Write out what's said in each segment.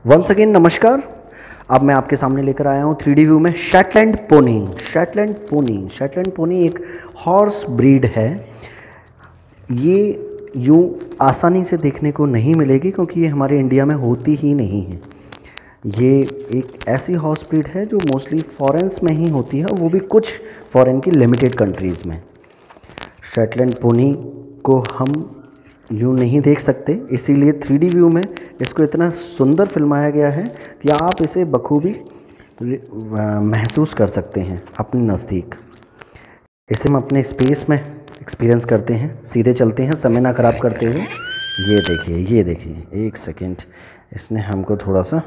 Once again नमस्कार। अब मैं आपके सामने लेकर आया हूँ 3D व्यू में शेटलैंड पोनी। शेटलैंड पोनी एक हॉर्स ब्रीड है। ये यूँ आसानी से देखने को नहीं मिलेगी क्योंकि ये हमारे इंडिया में होती ही नहीं है। ये एक ऐसी हॉर्स ब्रीड है जो मोस्टली फॉरेन्स में ही होती है, वो भी कुछ फॉरेन की लिमिटेड कंट्रीज़ में। शेटलैंड पोनी को हम यूँ नहीं देख सकते, इसीलिए 3D व्यू में इसको इतना सुंदर फिल्माया गया है कि आप इसे बखूबी महसूस कर सकते हैं अपने नज़दीक। इसे हम अपने स्पेस में एक्सपीरियंस करते हैं। सीधे चलते हैं, समय ना ख़राब करते हुए। ये देखिए, एक सेकेंड, इसने हमको थोड़ा सा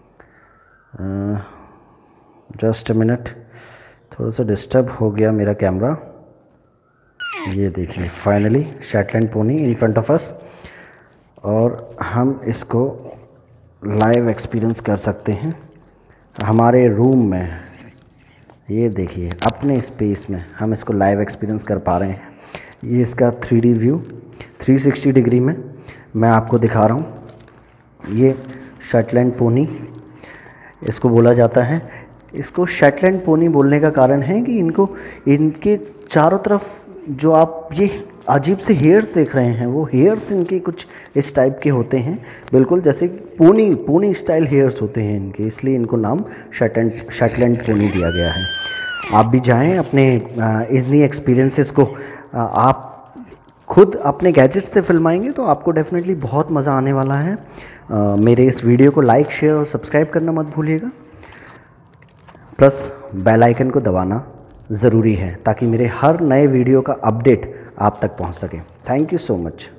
जस्ट अ मिनट, थोड़ा सा डिस्टर्ब हो गया मेरा कैमरा। ये देखिए, finally Shetland pony in front of us, और हम इसको लाइव एक्सपीरियंस कर सकते हैं हमारे रूम में। ये देखिए, अपने स्पेस में हम इसको लाइव एक्सपीरियंस कर पा रहे हैं। ये इसका 3D व्यू 360 डिग्री में मैं आपको दिखा रहा हूँ। ये शेटलैंड पोनी इसको बोला जाता है। इसको शेटलैंड पोनी बोलने का कारण है कि इनके चारों तरफ जो आप ये अजीब से हेयर्स देख रहे हैं, वो हेयर्स इनके कुछ इस टाइप के होते हैं, बिल्कुल जैसे पोनी स्टाइल हेयर्स होते हैं इनके, इसलिए इनको नाम शेटलैंड पोनी दिया गया है। आप भी जाएं, अपने इन्हीं एक्सपीरियंसेस को आप खुद अपने गैजेट से फिल्माएंगे तो आपको डेफिनेटली बहुत मज़ा आने वाला है। मेरे इस वीडियो को लाइक, शेयर और सब्सक्राइब करना मत भूलिएगा, प्लस बेल आइकन को दबाना ज़रूरी है ताकि मेरे हर नए वीडियो का अपडेट आप तक पहुंच सके। Thank you so much.